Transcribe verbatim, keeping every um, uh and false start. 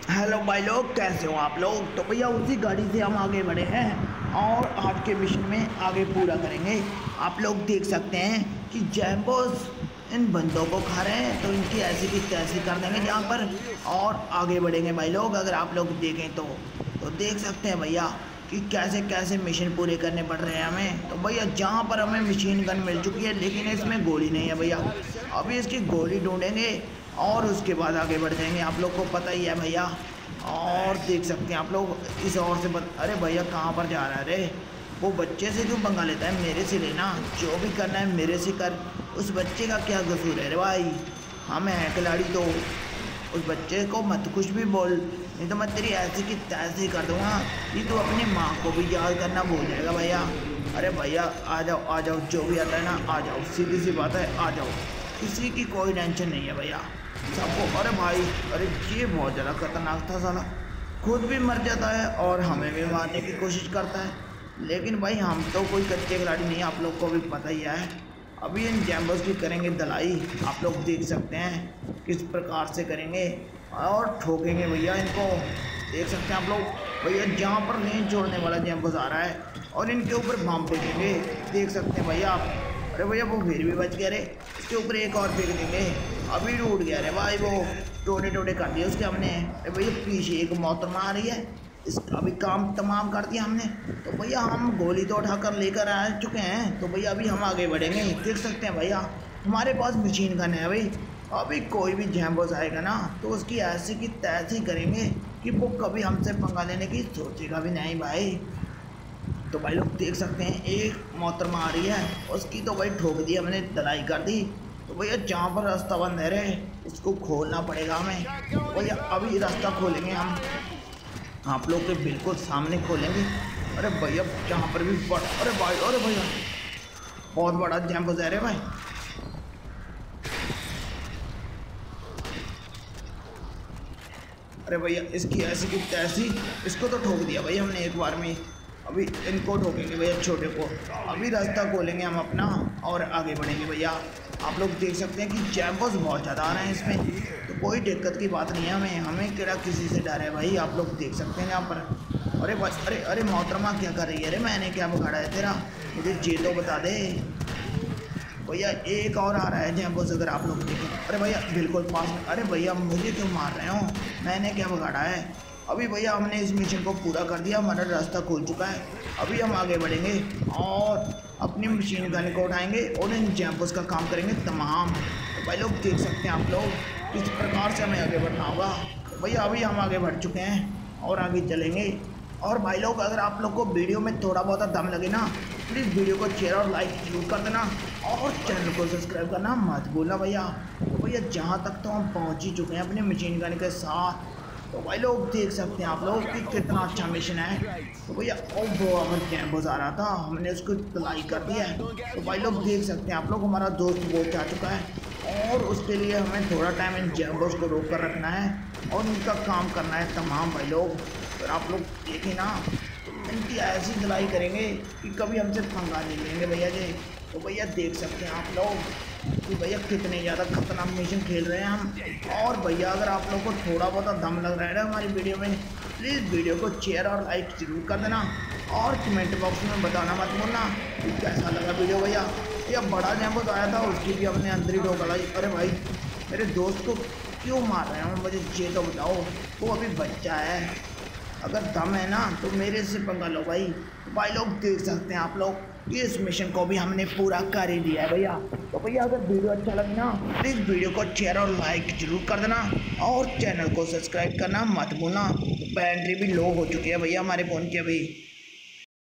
Hello भाई लोग, कैसे हो आप लोग। तो भैया उसी गाड़ी से हम आगे बढ़े हैं और आज के मिशन में आगे पूरा करेंगे। आप लोग देख सकते हैं कि जैम्बोस इन बंदों को खा रहे हैं, तो इनकी ऐसी की तैसी कर देंगे यहाँ पर और आगे बढ़ेंगे भाई लोग। अगर आप लोग देखें तो तो देख सकते हैं भैया कि कैसे कैसे मिशन पूरे करने पड़ रहे हैं हमें। तो भैया जहाँ पर हमें मशीन गन मिल चुकी है, लेकिन इसमें गोली नहीं है भैया। अभी इसकी गोली ढूंढेंगे और उसके बाद आगे बढ़ जाएंगे। आप लोग को पता ही है भैया। और देख सकते हैं आप लोग इस ओर से बत... अरे भैया कहाँ पर जा रहा है रे। वो बच्चे से क्यों पंगा लेता है, मेरे से लेना। जो भी करना है मेरे से कर। उस बच्चे का क्या कसूर है रे भाई। हम हैं खिलाड़ी, तो उस बच्चे को मत कुछ भी बोल, नहीं तो मैं तेरी ऐसी की तैसी कर दूंगा कि तू अपनी माँ को भी याद करना भूल जाएगा भैया। अरे भैया आ जाओ आ जाओ, जो भी आता है ना आ जाओ, सीधी सी बात है आ जाओ। किसी की कोई टेंशन नहीं है भैया सबको। अरे भाई अरे ये बहुत ज़्यादा खतरनाक था साला, खुद भी मर जाता है और हमें भी मारने की कोशिश करता है। लेकिन भाई हम तो कोई कच्चे खिलाड़ी नहीं है, आप लोग को भी पता ही है। अभी इन जैम्बोस की करेंगे दलाई। आप लोग देख सकते हैं किस प्रकार से करेंगे और ठोकेंगे भैया इनको। देख सकते हैं आप लोग भैया जहाँ पर रेंज छोड़ने वाला जैम्बोस आ रहा है और इनके ऊपर बम फेंकेंगे। देख सकते हैं भैया आप। अरे भैया वो फिर भी बच गया रे, इसके ऊपर एक और फेंक देंगे। अभी टूट गया रे भाई, वो टोटे टोटे कर दिए उसके हमने। अरे भैया पीछे एक मोहतरमा आ रही है, इस अभी काम तमाम कर दिया हमने। तो भैया हम गोली तो उठाकर लेकर आ चुके हैं, तो भैया अभी हम आगे बढ़ेंगे। देख सकते हैं भैया हमारे पास मशीन गन है भाई। अभी कोई भी जैम्बोस आएगा ना तो उसकी ऐसी की तैसी करेंगे कि वो कभी हमसे पंगा लेने की सोचेगा भी नहीं भाई। तो भाई लोग देख सकते हैं एक मोहतरमा आ रही है, उसकी तो भाई ठोक दी हमने, दलाई कर दी। तो भैया जहाँ पर रास्ता बंद है रे उसको खोलना पड़ेगा हमें। तो भैया अभी रास्ता खोलेंगे हम, आप लोग के बिल्कुल सामने खोलेंगे। अरे भैया जहाँ पर भी बड़ा, अरे भाई अरे भैया बहुत बड़ा जैम्बोस है रे भाई। अरे भैया इसकी ऐसी की तैसी, इसको तो ठोक दिया भाई हमने एक बार में। अभी इनको ठोकेंगे भैया छोटे को। अभी रास्ता खोलेंगे हम अपना और आगे बढ़ेंगे भैया। आप लोग देख सकते हैं कि जैम्बोस बहुत ज़्यादा आ रहे हैं इसमें, तो कोई दिक्कत की बात नहीं है हमें। हमें केड़ा किसी से डर है भाई। आप लोग देख सकते हैं यहाँ पर। अरे बस अरे अरे मोहतरमा क्या कर रही है अरे, मैंने क्या बिगाड़ा है तेरा, मुझे ये तो बता दे भैया। एक और आ रहा है जैम्बोस अगर आप लोग देखें। अरे भैया बिल्कुल पास में। अरे भैया मुझे क्यों मार रहे हो, मैंने क्या बिगाड़ा है। अभी भैया हमने इस मिशन को पूरा कर दिया, हमारा रास्ता खुल चुका है। अभी हम आगे बढ़ेंगे और अपनी मशीन गन को उठाएंगे और इन जैम्बोस का काम करेंगे तमाम। तो भाई लोग देख सकते हैं आप लोग किस प्रकार से हमें आगे बढ़ना होगा। तो भैया अभी हम आगे बढ़ चुके हैं और आगे चलेंगे। और भाई लोग अगर आप लोग को वीडियो में थोड़ा बहुत दम लगे ना, प्लीज़ वीडियो को शेयर और लाइक जरूर कर देना और चैनल को सब्सक्राइब करना मत भूलना भैया। तो भैया जहाँ तक तो हम पहुँच ही चुके हैं अपने मशीन गन के साथ। तो भाई लोग देख सकते हैं आप लोग कि कितना अच्छा मिशन है। तो भैया ओ वो अगर जैम्बोस आ रहा था, हमने उसको तलाई कर दिया है। तो भाई लोग देख सकते हैं आप लोग हमारा दोस्त बहुत आ चुका है और उसके लिए हमें थोड़ा टाइम इन जैम्बोस को रोक कर रखना है और उनका काम करना है तमाम भाई लोग। तो आप लोग देखें ना इनकी ऐसी धुलाई करेंगे कि कभी हमसे पंगा नहीं लेंगे भैया जी। तो भैया देख सकते हैं आप लोग कि भैया कितने ज़्यादा खतरनाक मिशन खेल रहे हैं हम। और भैया अगर आप लोग को थोड़ा बहुत दम लग रहा है ना हमारी वीडियो में, प्लीज़ वीडियो को शेयर और लाइक जरूर कर देना और कमेंट बॉक्स में बताना मत भूलना कि कैसा लगा वीडियो भैया। या बड़ा जैम्बोस आया था उसकी भी हमने अंदर ही ठोका लाई। अरे भाई मेरे दोस्त को क्यों मार रहे हो मुझे ये तो बताओ, वो अभी बच्चा है। अगर दम है ना तो मेरे से पंगा लो भाई। तो भाई लोग देख सकते हैं आप लोग कि इस मिशन को भी हमने पूरा कर ही दिया है भैया। तो भैया अगर वीडियो अच्छा लगे ना प्लीज़ वीडियो को शेयर और लाइक जरूर कर देना और चैनल को सब्सक्राइब करना मत भूलना। बैटरी भी लो हो चुकी है भैया हमारे फ़ोन की अभी।